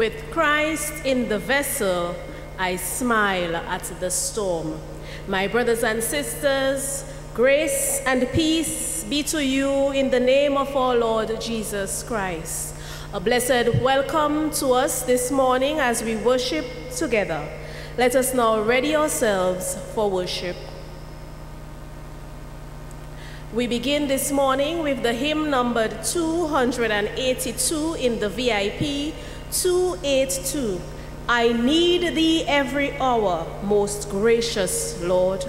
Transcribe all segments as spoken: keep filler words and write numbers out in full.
With Christ in the vessel, I smile at the storm. My brothers and sisters, grace and peace be to you in the name of our Lord Jesus Christ. A blessed welcome to us this morning as we worship together. Let us now ready ourselves for worship. We begin this morning with the hymn numbered two hundred eighty-two in the V I P, two eighty-two. I need thee every hour, most gracious Lord.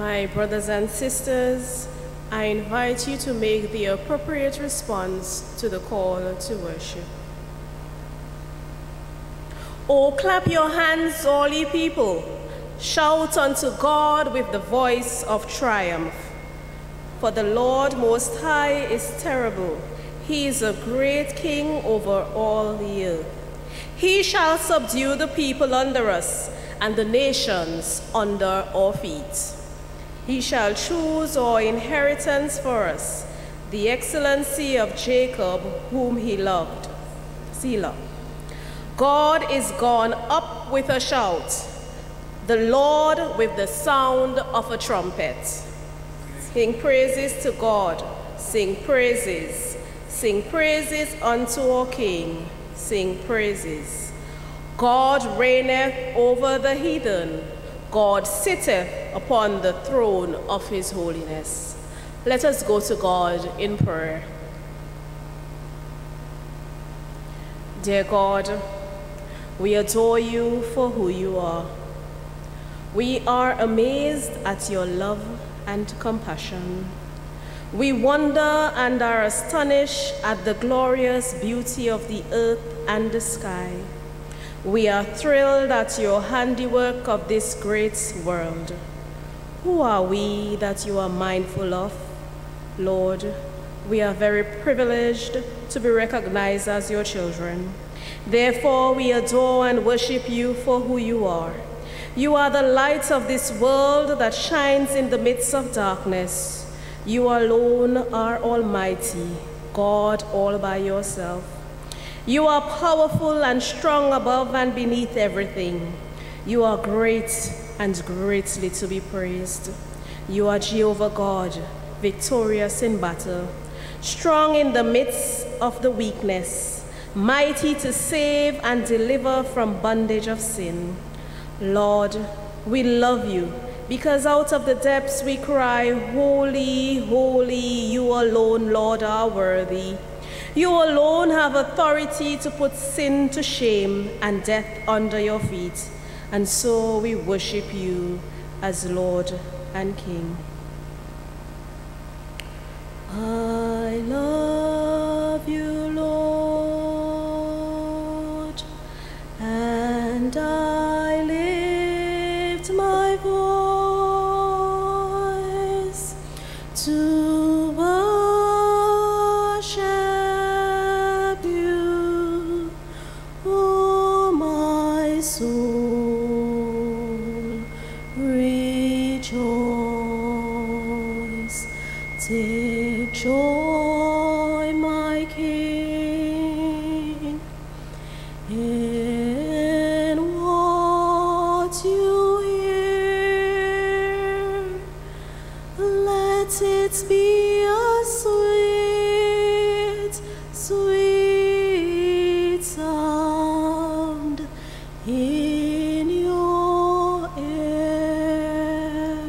My brothers and sisters, I invite you to make the appropriate response to the call to worship. Oh, clap your hands, all ye people. Shout unto God with the voice of triumph. For the Lord Most High is terrible. He is a great king over all the earth. He shall subdue the people under us and the nations under our feet. He shall choose our inheritance for us, the excellency of Jacob, whom he loved. Selah. God is gone up with a shout, the Lord with the sound of a trumpet. Sing praises to God, sing praises, sing praises unto our King, sing praises. God reigneth over the heathen, God sitteth upon the throne of his holiness. Let us go to God in prayer. Dear God, we adore you for who you are. We are amazed at your love and compassion. We wonder and are astonished at the glorious beauty of the earth and the sky. We are thrilled at your handiwork of this great world. Who are we that you are mindful of? Lord, we are very privileged to be recognized as your children. Therefore, we adore and worship you for who you are. You are the light of this world that shines in the midst of darkness. You alone are almighty, God all by yourself. You are powerful and strong above and beneath everything. You are great and greatly to be praised. You are Jehovah God, victorious in battle, strong in the midst of the weakness, mighty to save and deliver from bondage of sin. Lord, we love you because out of the depths we cry, holy, holy, you alone, Lord, are worthy. You alone have authority to put sin to shame and death under your feet. And so we worship you as Lord and King. I love you, Lord, and I lift my voice to Take joy, my King, in what you hear. Let it be a sweet, sweet sound in your ear.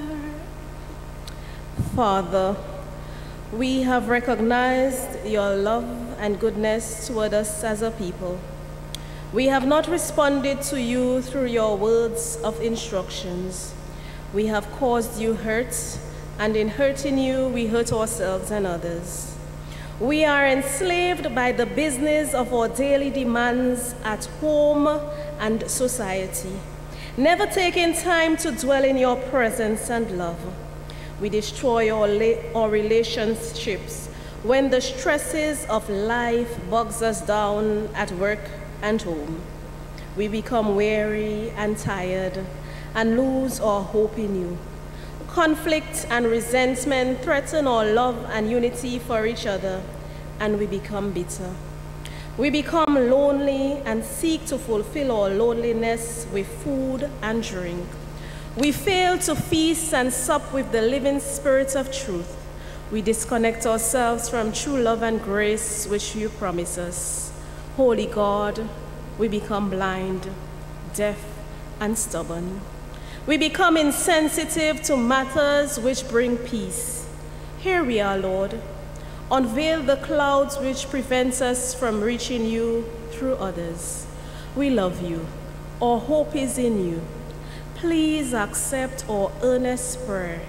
Father, we have recognized your love and goodness toward us as a people. We have not responded to you through your words of instructions. We have caused you hurt, and in hurting you, we hurt ourselves and others. We are enslaved by the business of our daily demands at home and society, never taking time to dwell in your presence and love. We destroy our, our relationships when the stresses of life bogs us down at work and home. We become weary and tired and lose our hope in you. Conflict and resentment threaten our love and unity for each other, and we become bitter. We become lonely and seek to fulfill our loneliness with food and drink. We fail to feast and sup with the living Spirit of truth. We disconnect ourselves from true love and grace which you promise us. Holy God, we become blind, deaf, and stubborn. We become insensitive to matters which bring peace. Here we are, Lord. Unveil the clouds which prevent us from reaching you through others. We love you. Our hope is in you. Please accept our earnest prayer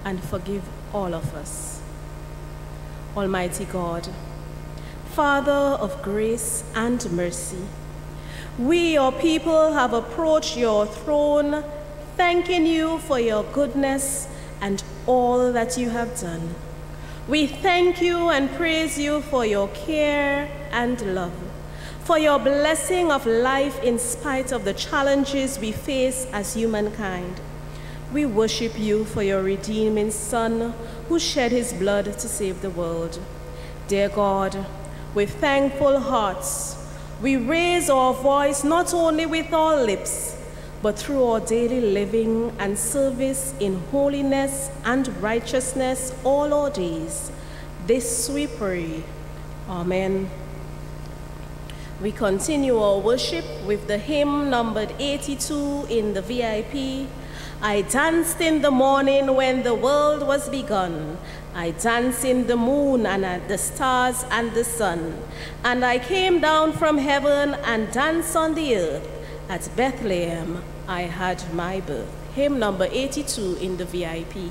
and forgive all of us. Almighty God, Father of grace and mercy, we, your people, have approached your throne, thanking you for your goodness and all that you have done. We thank you and praise you for your care and love, for your blessing of life in spite of the challenges we face as humankind. We worship you for your redeeming Son, who shed his blood to save the world. Dear God, with thankful hearts, we raise our voice not only with our lips, but through our daily living and service in holiness and righteousness all our days. This we pray. Amen. We continue our worship with the hymn numbered eighty-two in the V I P. I danced in the morning when the world was begun. I danced in the moon and at the stars and the sun. And I came down from heaven and danced on the earth. At Bethlehem, I had my birth. Hymn number eighty-two in the V I P.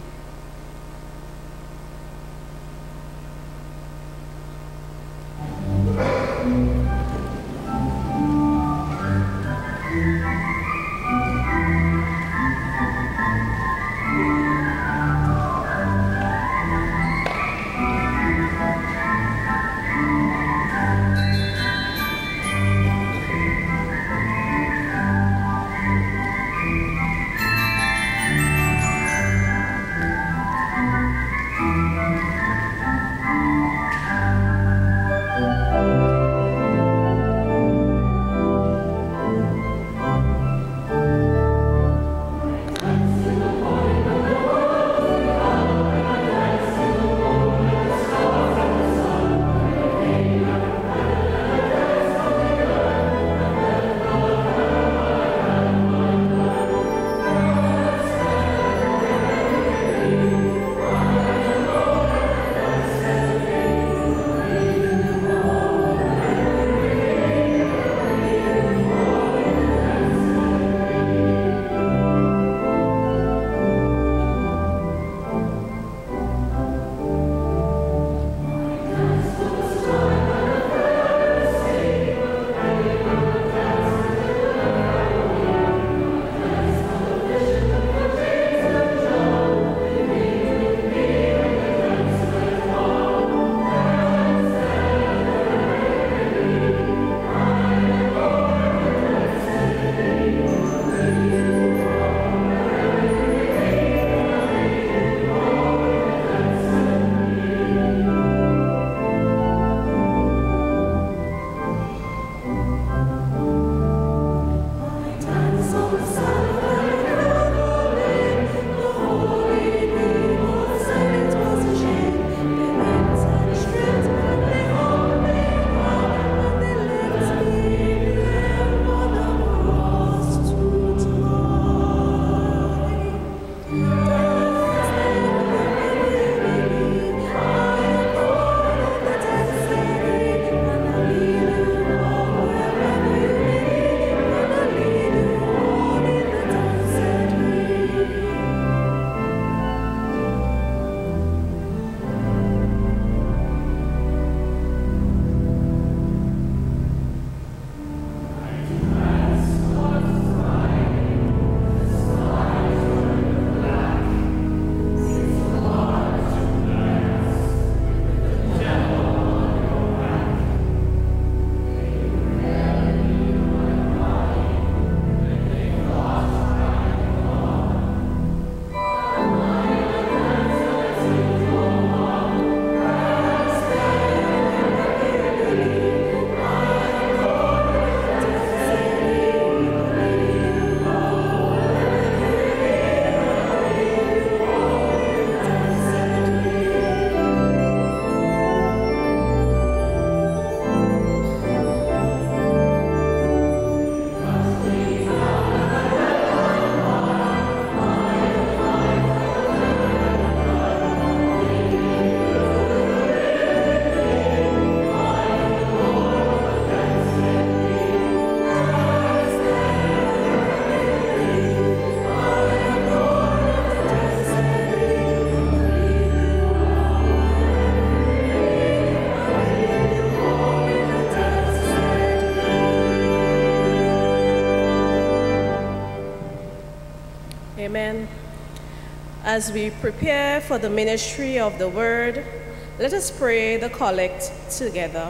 Amen. As we prepare for the ministry of the word, let us pray the collect together.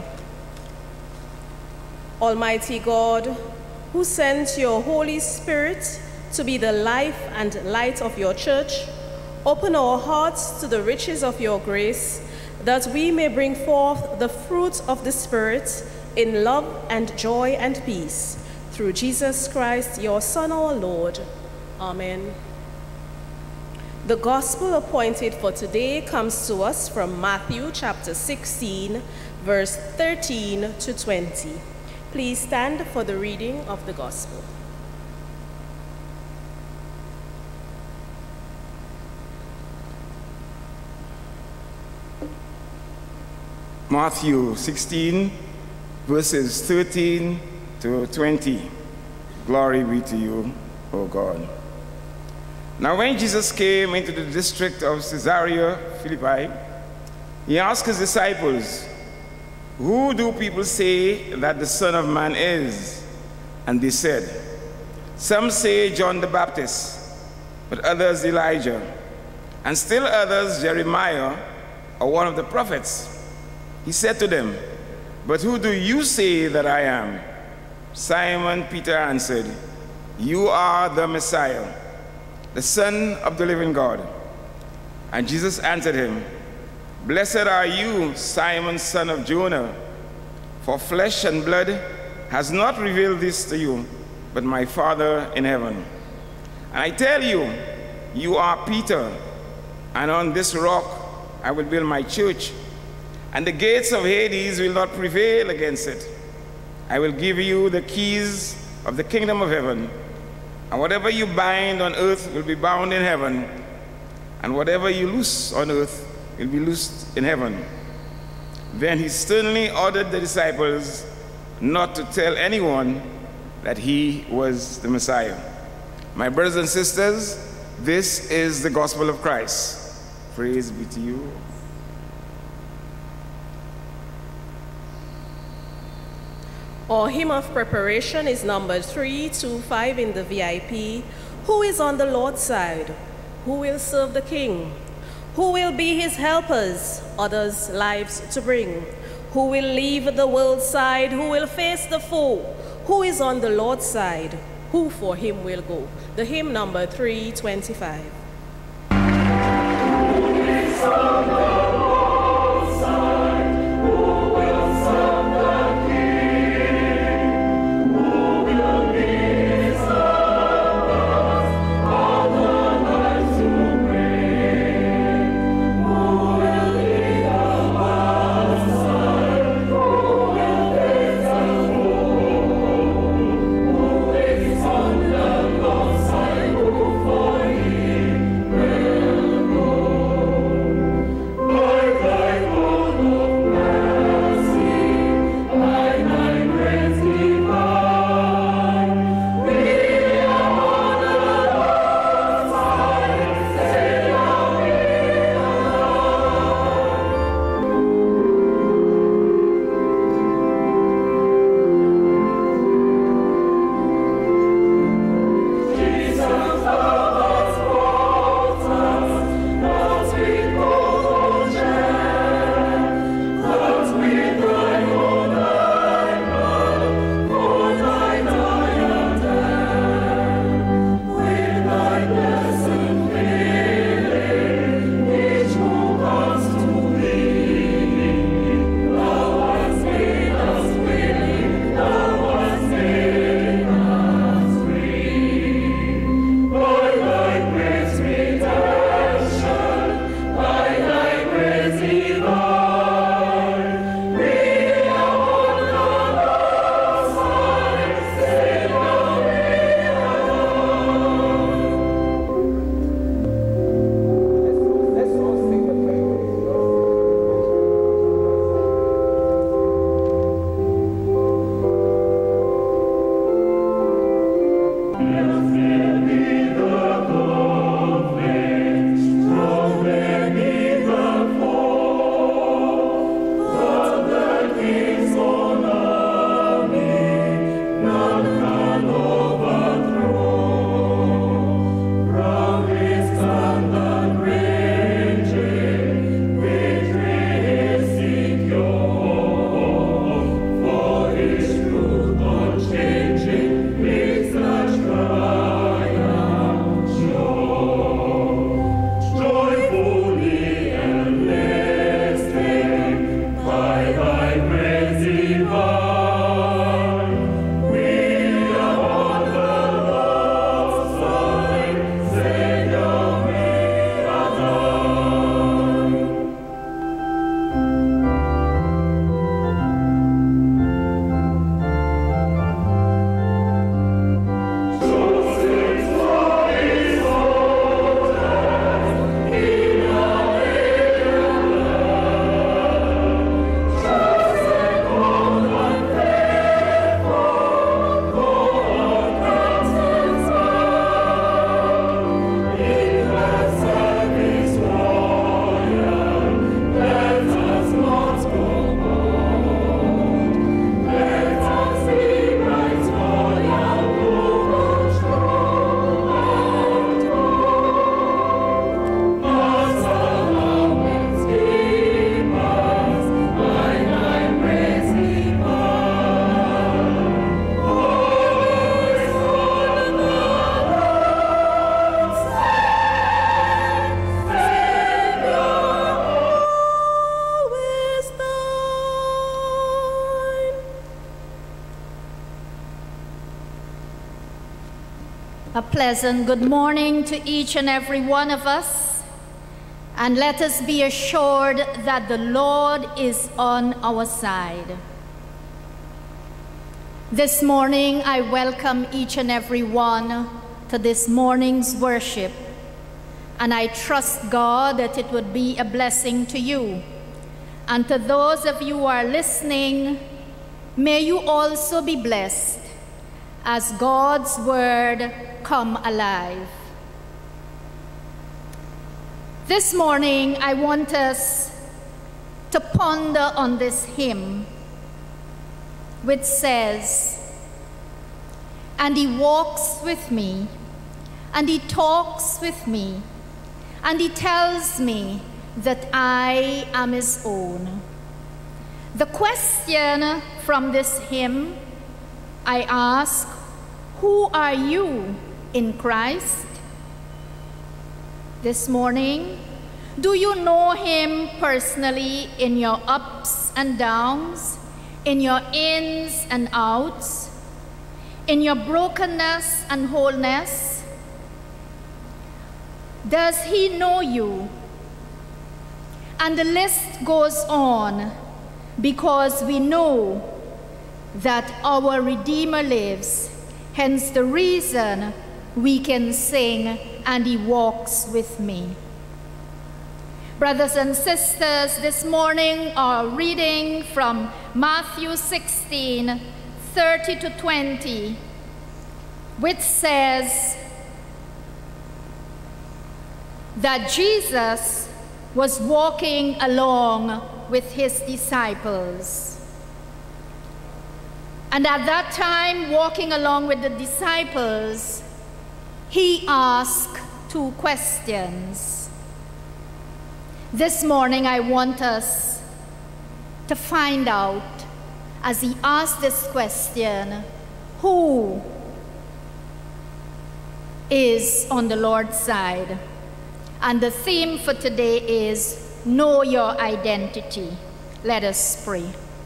Almighty God, who sent your Holy Spirit to be the life and light of your church, open our hearts to the riches of your grace, that we may bring forth the fruit of the Spirit in love and joy and peace. Through Jesus Christ, your Son, our Lord. Amen. The gospel appointed for today comes to us from Matthew chapter sixteen, verse thirteen to twenty. Please stand for the reading of the gospel. Matthew sixteen, verses thirteen to twenty. Glory be to you, O God. Now when Jesus came into the district of Caesarea Philippi, he asked his disciples, "Who do people say that the Son of Man is?" And they said, "Some say John the Baptist, but others Elijah, and still others Jeremiah or one of the prophets." He said to them, "But who do you say that I am?" Simon Peter answered, "You are the Messiah, the Son of the living God." And Jesus answered him, "Blessed are you, Simon, son of Jonah, for flesh and blood has not revealed this to you, but my Father in heaven. And I tell you, you are Peter, and on this rock I will build my church, and the gates of Hades will not prevail against it. I will give you the keys of the kingdom of heaven, and whatever you bind on earth will be bound in heaven, and whatever you loose on earth will be loosed in heaven." Then he sternly ordered the disciples not to tell anyone that he was the Messiah. My brothers and sisters, this is the gospel of Christ. Praise be to you. Our hymn of preparation is number three two five in the V I P. Who is on the Lord's side? Who will serve the King? Who will be his helpers, others' lives to bring? Who will leave the world's side? Who will face the foe? Who is on the Lord's side? Who for him will go? The hymn number three twenty-five. Oh pleasant good morning to each and every one of us, and let us be assured that the Lord is on our side. This morning, I welcome each and every one to this morning's worship, and I trust God that it would be a blessing to you. And to those of you who are listening, may you also be blessed as God's word come alive. This morning, I want us to ponder on this hymn, which says, "And he walks with me, and he talks with me, and he tells me that I am his own." The question from this hymn, I ask, who are you in Christ? This morning, do you know him personally in your ups and downs, in your ins and outs, in your brokenness and wholeness? Does he know you? And the list goes on, because we know that our Redeemer lives, hence the reason we can sing, "And he walks with me." Brothers and sisters, this morning our reading from Matthew sixteen, thirty to twenty, which says that Jesus was walking along with his disciples. And at that time, walking along with the disciples, he asked two questions. This morning, I want us to find out, as he asked this question, who is on the Lord's side? And the theme for today is know your identity. Let us pray.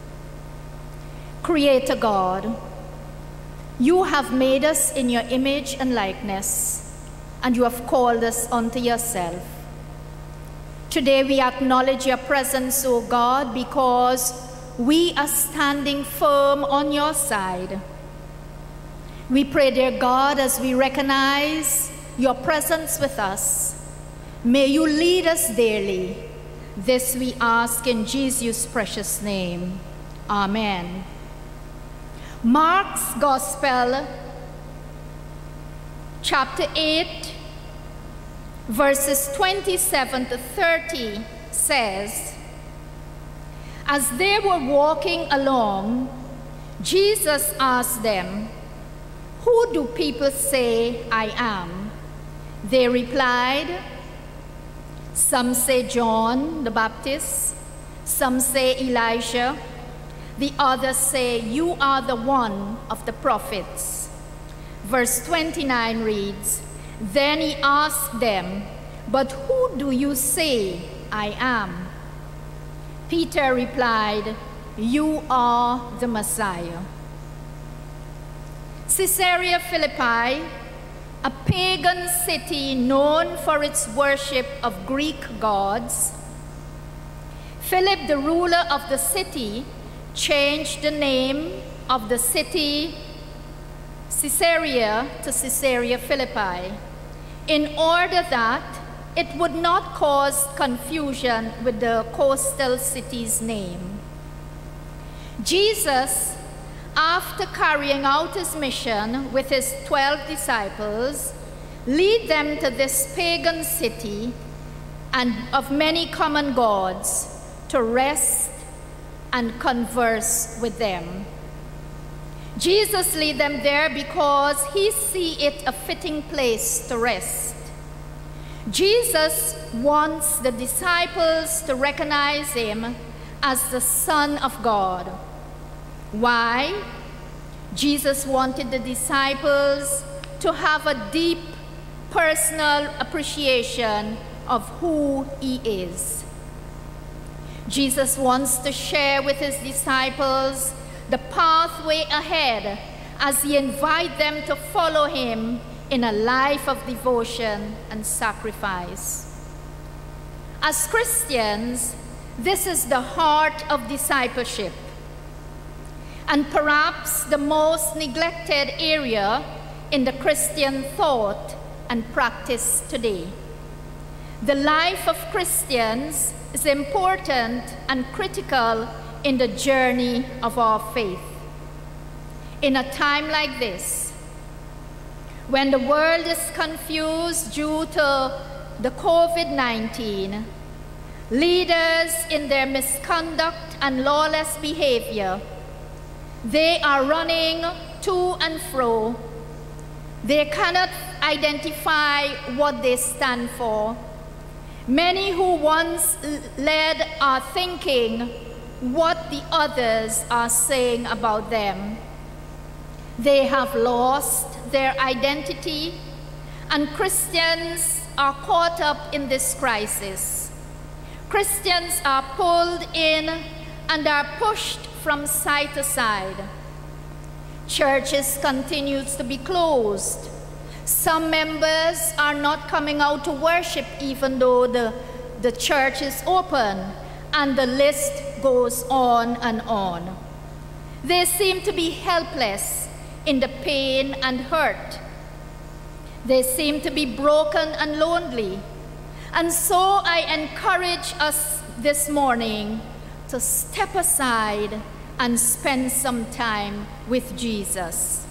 Creator God, you have made us in your image and likeness, and you have called us unto yourself. Today we acknowledge your presence, O God, because we are standing firm on your side. We pray, dear God, as we recognize your presence with us, may you lead us daily. This we ask in Jesus' precious name. Amen. Mark's Gospel, chapter eight, verses twenty-seven to thirty says, "As they were walking along, Jesus asked them, 'Who do people say I am?' They replied, 'Some say John the Baptist, some say Elijah, the others say you are the one of the prophets.'" Verse twenty-nine reads, "Then he asked them, 'But who do you say I am?' Peter replied, 'You are the Messiah.'" Caesarea Philippi, a pagan city known for its worship of Greek gods, Philip, the ruler of the city, changed the name of the city Caesarea to Caesarea Philippi in order that it would not cause confusion with the coastal city's name. Jesus, after carrying out his mission with his twelve disciples, lead them to this pagan city and of many common gods to rest and converse with them. Jesus lead them there because he see it a fitting place to rest. Jesus wants the disciples to recognize him as the Son of God. Why? Jesus wanted the disciples to have a deep personal appreciation of who he is. Jesus wants to share with his disciples the pathway ahead as he invites them to follow him in a life of devotion and sacrifice. As Christians, this is the heart of discipleship, and perhaps the most neglected area in the Christian thought and practice today. The life of Christians is important and critical in the journey of our faith. In a time like this, when the world is confused due to the COVID nineteen, leaders in their misconduct and lawless behavior, they are running to and fro. They cannot identify what they stand for. Many who once led are thinking what the others are saying about them. They have lost their identity, and Christians are caught up in this crisis. Christians are pulled in and are pushed from side to side. Churches continue to be closed. Some members are not coming out to worship even though the, the church is open, and the list goes on and on. They seem to be helpless in the pain and hurt. They seem to be broken and lonely. And so I encourage us this morning to step aside and spend some time with Jesus.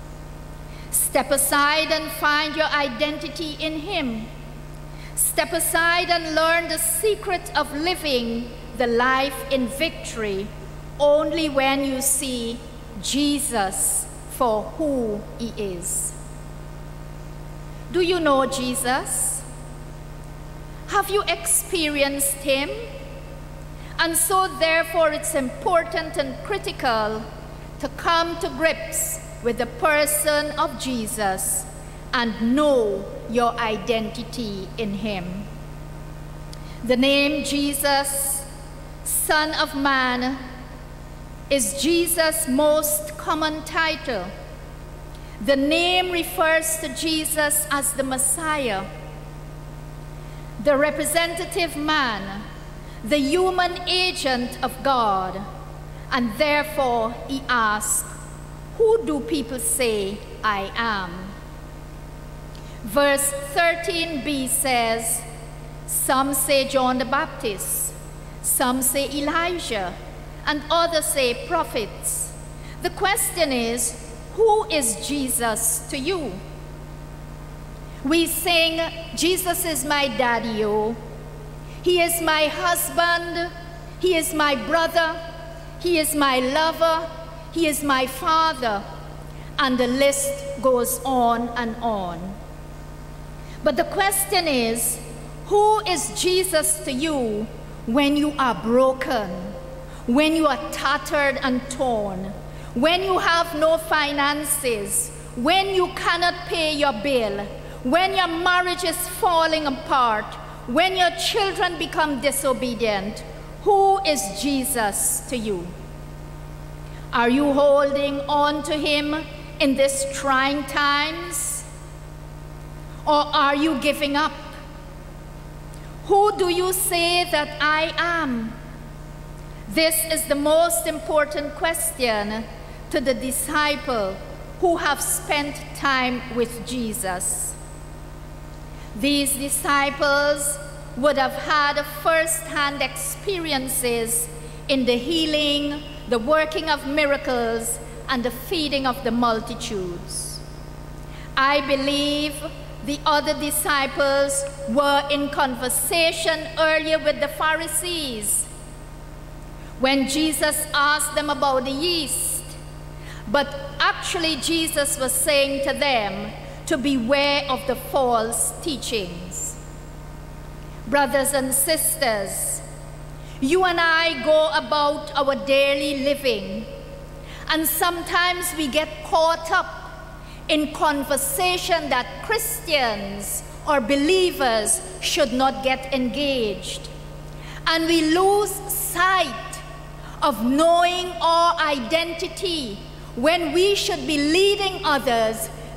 Step aside and find your identity in Him. Step aside and learn the secret of living the life in victory only when you see Jesus for who He is. Do you know Jesus? Have you experienced Him? And so therefore it's important and critical to come to grips with the person of Jesus and know your identity in Him. The name Jesus, Son of Man, is Jesus' most common title. The name refers to Jesus as the Messiah, the representative man, the human agent of God, and therefore He asks, who do people say I am? Verse thirteen b says, some say John the Baptist, some say Elijah, and others say prophets. The question is, who is Jesus to you? We sing, Jesus is my daddy-o. He is my husband. He is my brother. He is my lover. He is my father. And the list goes on and on. But the question is, who is Jesus to you when you are broken, when you are tattered and torn, when you have no finances, when you cannot pay your bill, when your marriage is falling apart, when your children become disobedient? Who is Jesus to you? Are you holding on to Him in these trying times? Or are you giving up? Who do you say that I am? This is the most important question to the disciple who have spent time with Jesus. These disciples would have had first-hand experiences in the healing, the working of miracles, and the feeding of the multitudes. I believe the other disciples were in conversation earlier with the Pharisees when Jesus asked them about the yeast. But actually Jesus was saying to them to beware of the false teachings. Brothers and sisters, you and I go about our daily living, and sometimes we get caught up in conversation that Christians or believers should not get engaged. And we lose sight of knowing our identity when we should be leading others,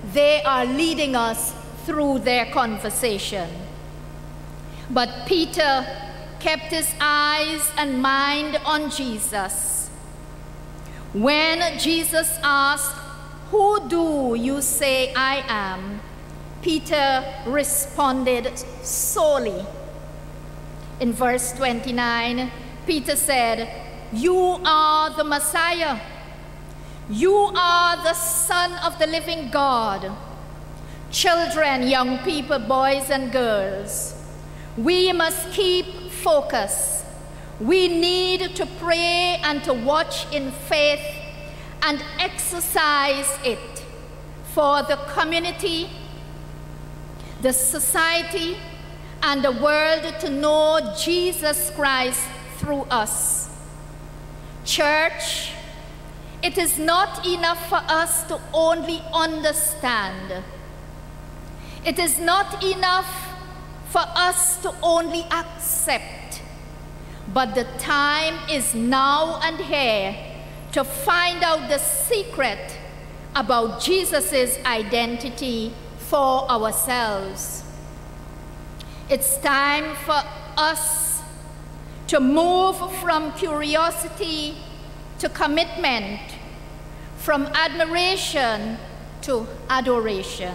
they are leading us through their conversation. But Peter kept his eyes and mind on Jesus. When Jesus asked, "Who do you say I am?" Peter responded solely. In verse twenty-nine, Peter said, "You are the Messiah. You are the Son of the living God." Children, young people, boys and girls, we must keep focus. We need to pray and to watch in faith and exercise it for the community, the society, and the world to know Jesus Christ through us. Church, it is not enough for us to only understand. It is not enough for us to only accept, but the time is now and here to find out the secret about Jesus' identity for ourselves. It's time for us to move from curiosity to commitment, from admiration to adoration.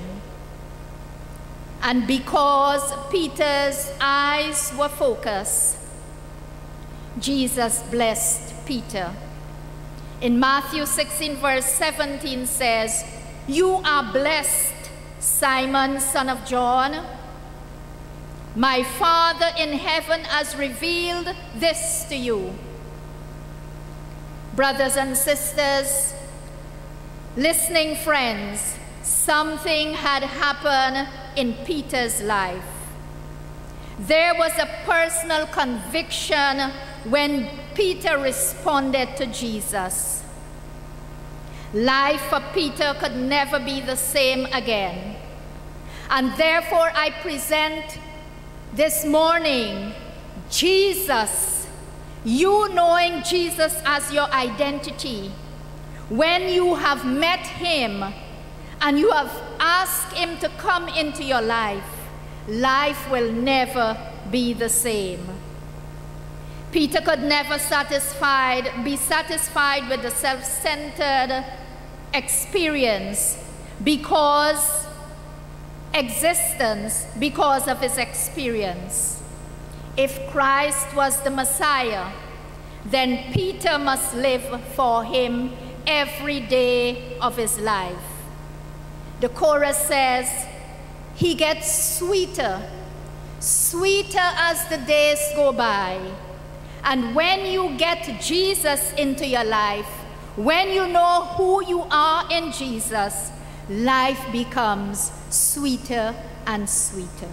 And because Peter's eyes were focused, Jesus blessed Peter. In Matthew sixteen, verse seventeen says, "You are blessed, Simon, son of John. My Father in heaven has revealed this to you." Brothers and sisters, listening friends, something had happened in Peter's life. There was a personal conviction when Peter responded to Jesus. Life for Peter could never be the same again. And therefore I present this morning Jesus, you knowing Jesus as your identity. When you have met him and you have asked him to come into your life, life will never be the same. Peter could never satisfied, be satisfied with the self-centered experience because existence, because of his experience. If Christ was the Messiah, then Peter must live for him every day of his life. The chorus says, he gets sweeter, sweeter as the days go by. And when you get Jesus into your life, when you know who you are in Jesus, life becomes sweeter and sweeter.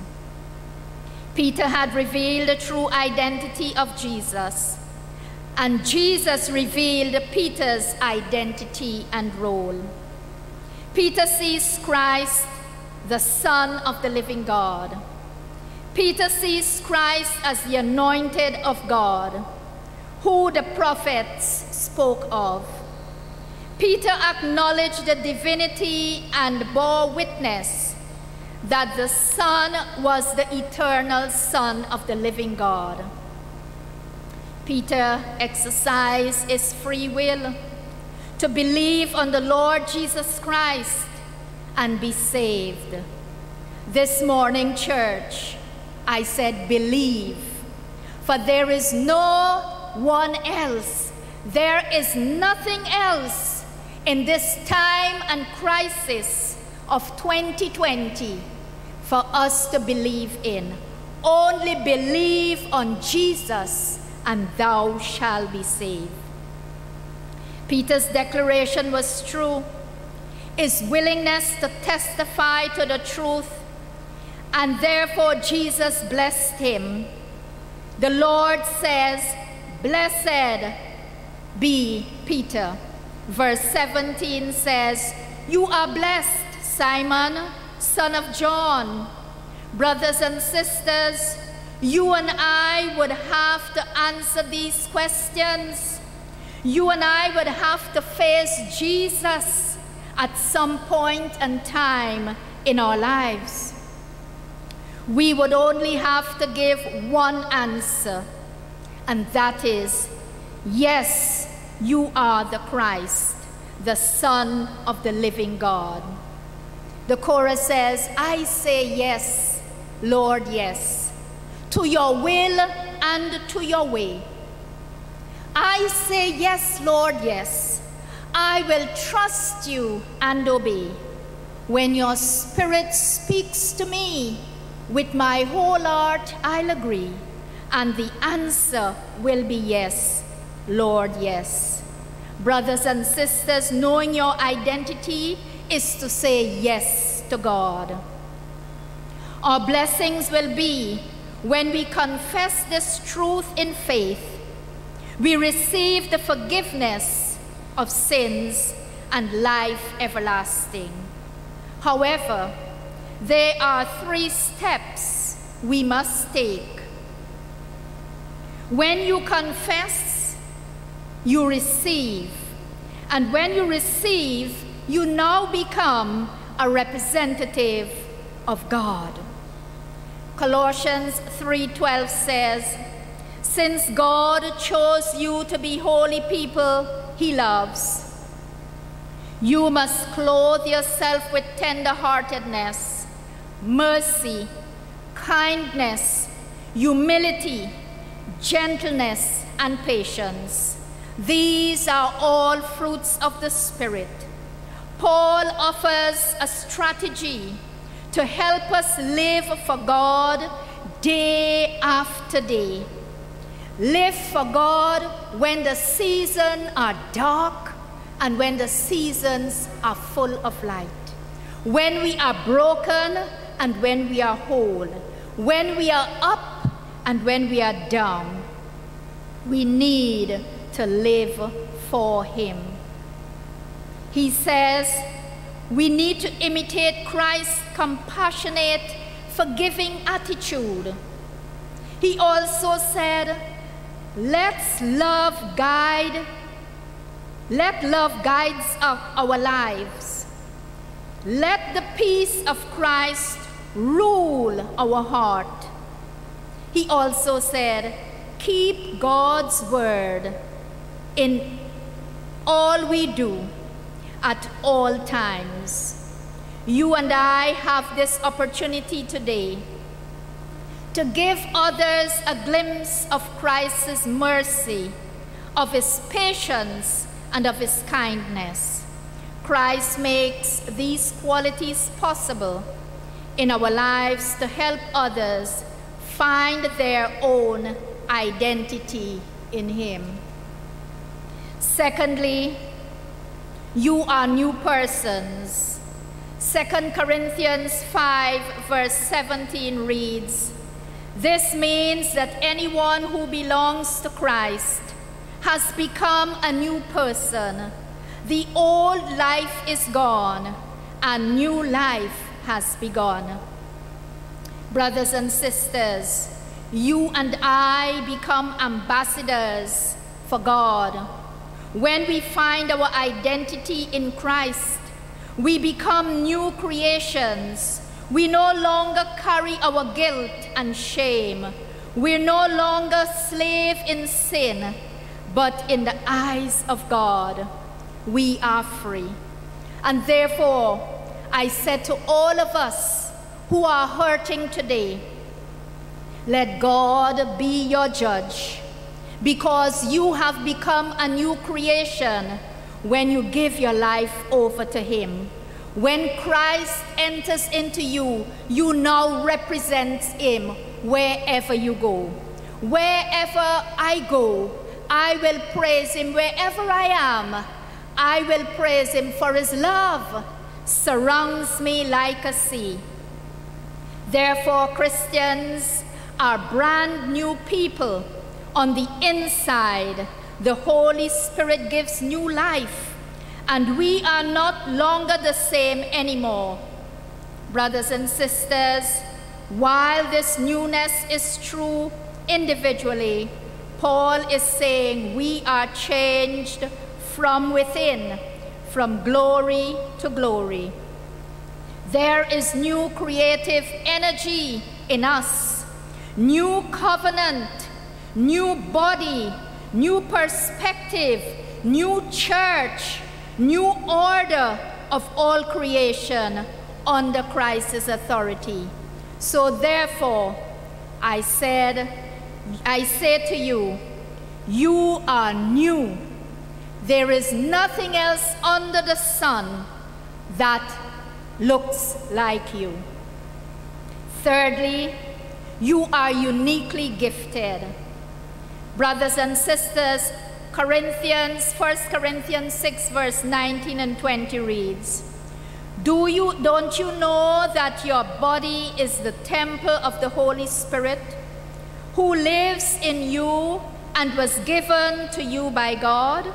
Peter had revealed the true identity of Jesus, and Jesus revealed Peter's identity and role. Peter sees Christ, the Son of the living God. Peter sees Christ as the anointed of God, who the prophets spoke of. Peter acknowledged the divinity and bore witness that the Son was the eternal Son of the living God. Peter exercised his free will to believe on the Lord Jesus Christ and be saved. This morning, church, I said believe, for there is no one else. There is nothing else in this time and crisis of twenty twenty for us to believe in. Only believe on Jesus and thou shalt be saved. Peter's declaration was true. His willingness to testify to the truth, and therefore Jesus blessed him. The Lord says, "Blessed be Peter." Verse seventeen says, "You are blessed, Simon, son of John." Brothers and sisters, you and I would have to answer these questions. You and I would have to face Jesus at some point and time in our lives. We would only have to give one answer, and that is, yes, you are the Christ, the Son of the living God. The chorus says, I say yes, Lord, yes, to your will and to your way. I say yes, Lord, yes. I will trust you and obey. When your Spirit speaks to me, with my whole heart I'll agree, and the answer will be yes, Lord, yes. Brothers and sisters, knowing your identity is to say yes to God. Our blessings will be when we confess this truth in faith. We receive the forgiveness of sins and life everlasting. However, there are three steps we must take. When you confess, you receive. And when you receive, you now become a representative of God. Colossians three twelve says, since God chose you to be holy people he loves, you must clothe yourself with tender-heartedness, mercy, kindness, humility, gentleness, and patience. These are all fruits of the Spirit. Paul offers a strategy to help us live for God day after day. Live for God when the seasons are dark and when the seasons are full of light. When we are broken and when we are whole. When we are up and when we are down. We need to live for him. He says we need to imitate Christ's compassionate, forgiving attitude. He also said, let's love guide, let love guide our lives. Let the peace of Christ rule our heart. He also said, keep God's word in all we do at all times. You and I have this opportunity today to give others a glimpse of Christ's mercy, of his patience, and of his kindness. Christ makes these qualities possible in our lives to help others find their own identity in him. Secondly, you are new persons. Second Corinthians five verse seventeen reads, this means that anyone who belongs to Christ has become a new person. The old life is gone and new life has begun. Brothers and sisters, you and I become ambassadors for God. When we find our identity in Christ, we become new creations. We no longer carry our guilt and shame. We're no longer slave in sin, but in the eyes of God, we are free. And therefore, I said to all of us who are hurting today, let God be your judge, because you have become a new creation when you give your life over to him. When Christ enters into you, you now represent him wherever you go. Wherever I go, I will praise him. Wherever I am, I will praise him, for his love surrounds me like a sea. Therefore, Christians are brand new people. On the inside, the Holy Spirit gives new life, and we are not longer the same anymore. Brothers and sisters, while this newness is true individually, Paul is saying we are changed from within, from glory to glory. There is new creative energy in us, new covenant, new body, new perspective, new church, new order of all creation under Christ's authority. So therefore, I said, I say to you, you are new. There is nothing else under the sun that looks like you. Thirdly, you are uniquely gifted. Brothers and sisters, Corinthians, First Corinthians six, verse nineteen and twenty reads, Do you, don't you know that your body is the temple of the Holy Spirit, who lives in you and was given to you by God?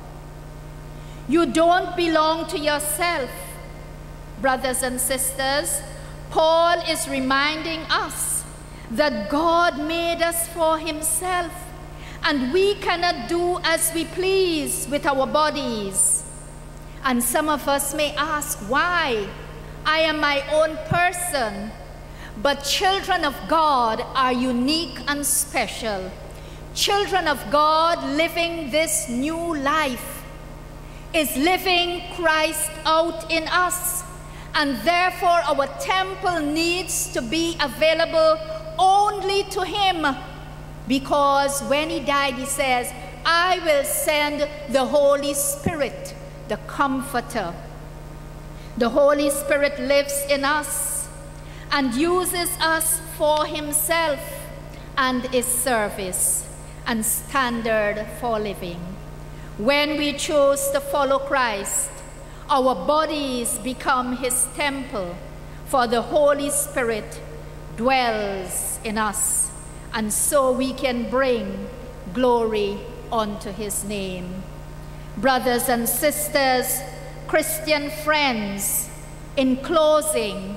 You don't belong to yourself. Brothers and sisters, Paul is reminding us that God made us for himself, and we cannot do as we please with our bodies. And some of us may ask, why? I am my own person. But children of God are unique and special. Children of God living this new life is living Christ out in us. And therefore our temple needs to be available only to him. Because when he died, he says, I will send the Holy Spirit, the Comforter. The Holy Spirit lives in us and uses us for himself and his service and standard for living. When we choose to follow Christ, our bodies become his temple, for the Holy Spirit dwells in us, and so we can bring glory unto his name. Brothers and sisters, Christian friends, in closing,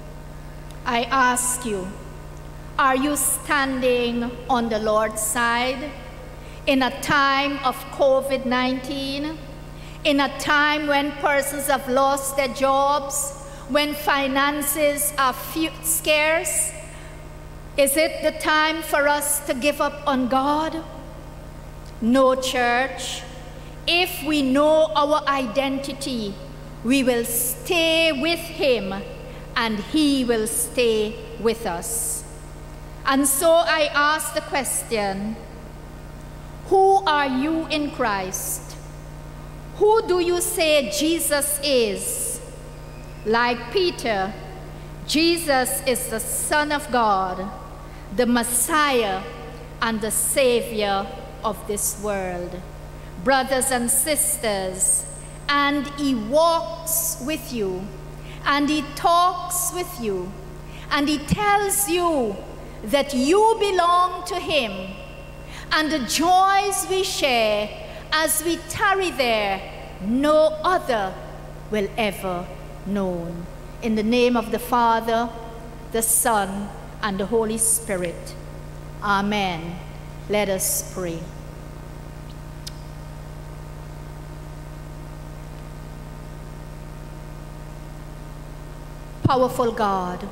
I ask you, are you standing on the Lord's side in a time of COVID nineteen, in a time when persons have lost their jobs, when finances are few, scarce? Is it the time for us to give up on God? No, church. If we know our identity, we will stay with him and he will stay with us. And so I ask the question, who are you in Christ? Who do you say Jesus is? Like Peter, Jesus is the Son of God, the Messiah and the Savior of this world. Brothers and sisters, and he walks with you, and he talks with you, and he tells you that you belong to him, and the joys we share as we tarry there, no other will ever know. In the name of the Father, the Son, and the Holy Spirit. Amen. Let us pray. Powerful God,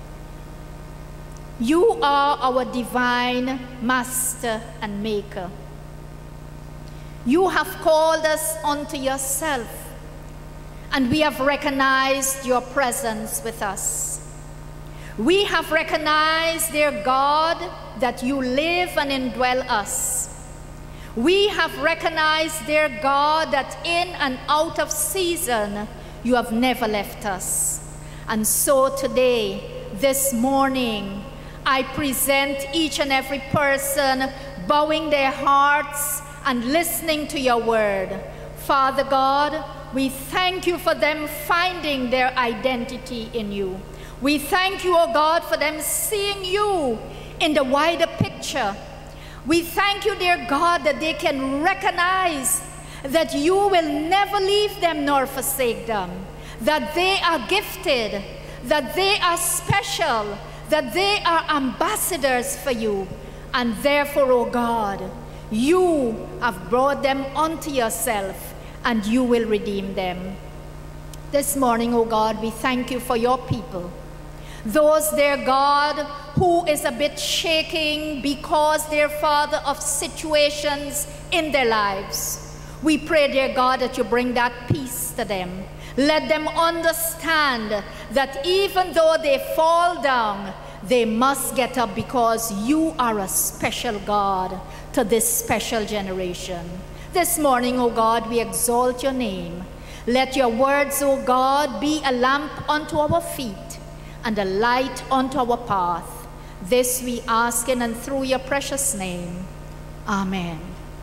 you are our divine Master and Maker. You have called us unto yourself, and we have recognized your presence with us. We have recognized, dear God, that you live and indwell us. We have recognized, dear God, that in and out of season, you have never left us. And so today, this morning, I present each and every person bowing their hearts and listening to your word. Father God, we thank you for them finding their identity in you. We thank you, oh God, for them seeing you in the wider picture. We thank you, dear God, that they can recognize that you will never leave them nor forsake them, that they are gifted, that they are special, that they are ambassadors for you. And therefore, oh God, you have brought them unto yourself, and you will redeem them. This morning, O God, we thank you for your people. Those, dear God, who is a bit shaking because they're father of situations in their lives. We pray, dear God, that you bring that peace to them. Let them understand that even though they fall down, they must get up because you are a special God to this special generation. This morning, O God, we exalt your name. Let your words, O God, be a lamp unto our feet and a light unto our path. This we ask in and through your precious name. Amen.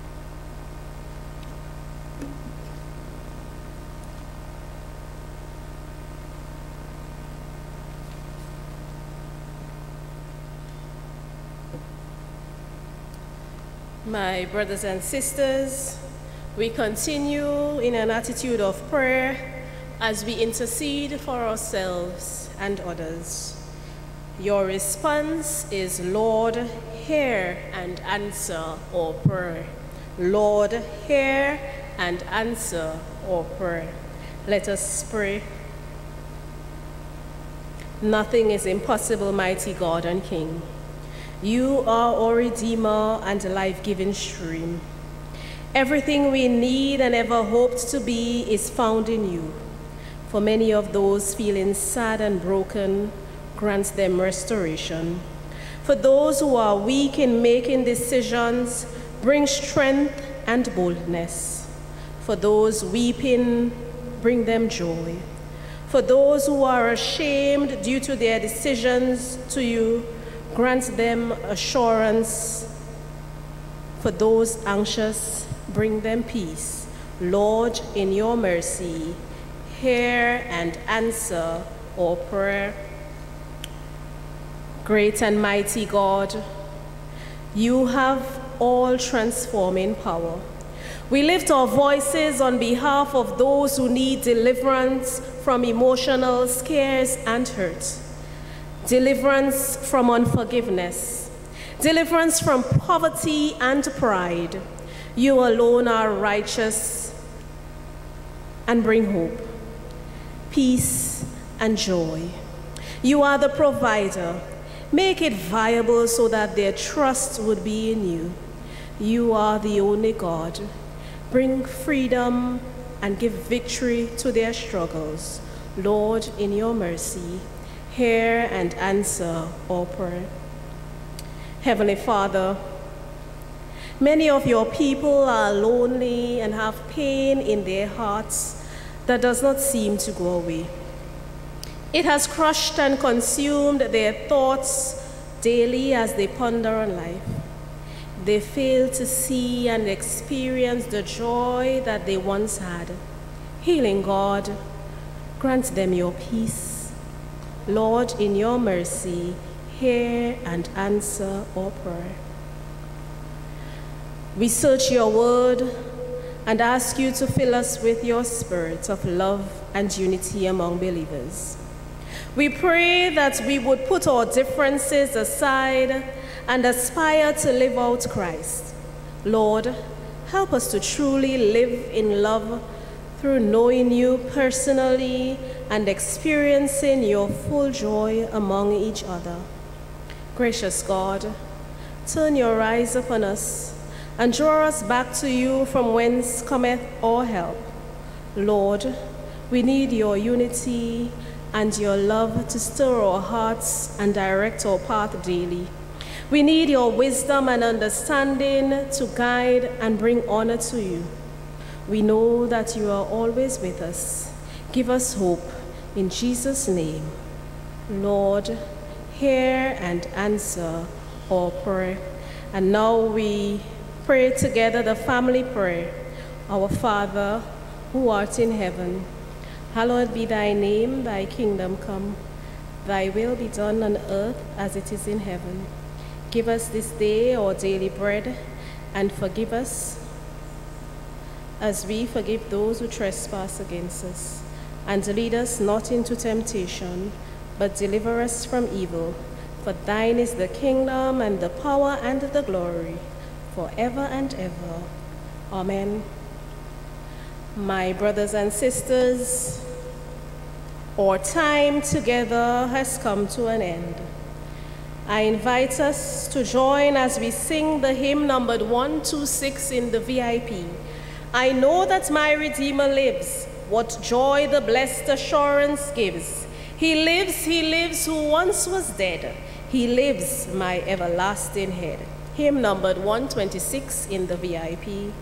My brothers and sisters, we continue in an attitude of prayer as we intercede for ourselves and others. Your response is, Lord, hear and answer our prayer. Lord, hear and answer our prayer. Let us pray. Nothing is impossible, mighty God and King. You are our Redeemer and life-giving stream. Everything we need and ever hoped to be is found in you. For many of those feeling sad and broken, grant them restoration. For those who are weak in making decisions, bring strength and boldness. For those weeping, bring them joy. For those who are ashamed due to their decisions to you, grant them assurance. For those anxious, bring them peace. Lord, in your mercy, hear and answer our prayer. Great and mighty God, you have all transforming power. We lift our voices on behalf of those who need deliverance from emotional scares and hurt. Deliverance from unforgiveness, deliverance from poverty and pride. You alone are righteous and bring hope, peace and joy. You are the provider. Make it viable so that their trust would be in you. You are the only God. Bring freedom and give victory to their struggles. Lord, in your mercy, hear and answer our prayer. Heavenly Father, many of your people are lonely and have pain in their hearts that does not seem to go away. It has crushed and consumed their thoughts daily as they ponder on life. They fail to see and experience the joy that they once had. Healing God, grant them your peace. Lord, in your mercy, hear and answer our prayer. We search your word and ask you to fill us with your spirit of love and unity among believers. We pray that we would put our differences aside and aspire to live out Christ. Lord, help us to truly live in love through knowing you personally and experiencing your full joy among each other. Gracious God, turn your eyes upon us and draw us back to you from whence cometh our help. Lord, we need your unity and your love to stir our hearts and direct our path daily. We need your wisdom and understanding to guide and bring honor to you. We know that you are always with us. Give us hope in Jesus' name. Lord, hear and answer our prayer. And now we pray together the family prayer. Our Father, who art in heaven, hallowed be thy name, thy kingdom come. Thy will be done on earth as it is in heaven. Give us this day our daily bread, and forgive us as we forgive those who trespass against us. And lead us not into temptation, but deliver us from evil. For thine is the kingdom, and the power, and the glory, forever and ever. Amen. My brothers and sisters, our time together has come to an end. I invite us to join as we sing the hymn numbered one two six in the V I P. I know that my Redeemer lives, what joy the blessed assurance gives. He lives, he lives who once was dead. He lives, my everlasting head. Hymn numbered one twenty-six in the V I P.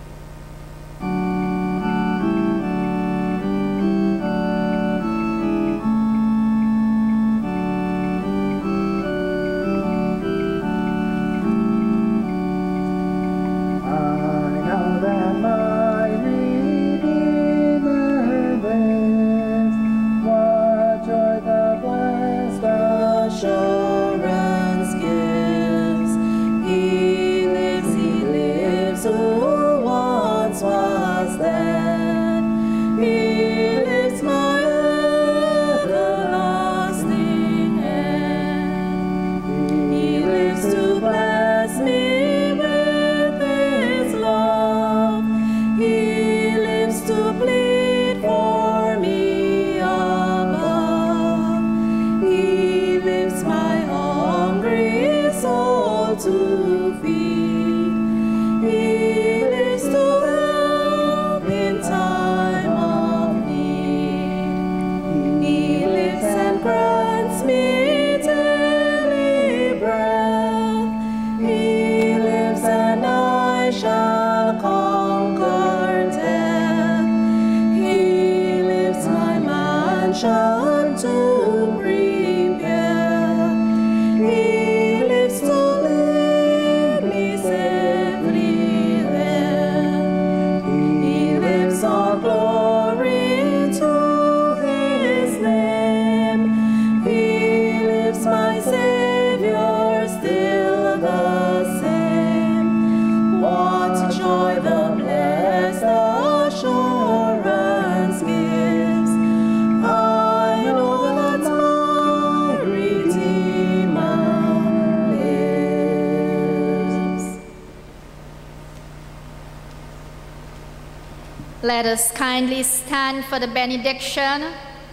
Let us kindly stand for the benediction.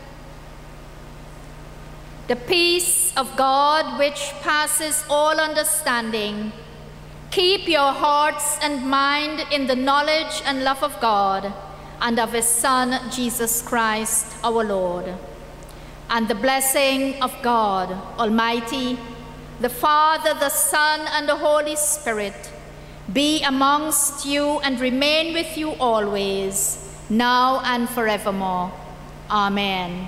The peace of God, which passes all understanding, keep your hearts and mind in the knowledge and love of God and of his Son, Jesus Christ, our Lord. And the blessing of God Almighty, the Father, the Son, and the Holy Spirit, be amongst you and remain with you always, now and forevermore. Amen.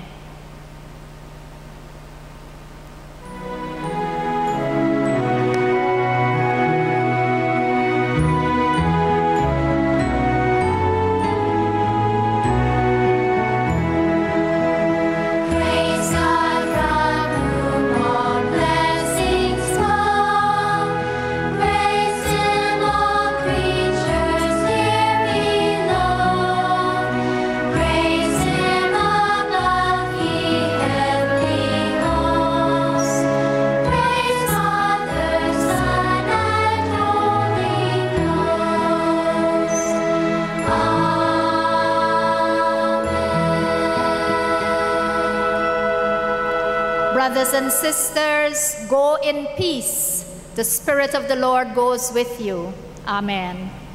Brothers and sisters, go in peace. The Spirit of the Lord goes with you. Amen.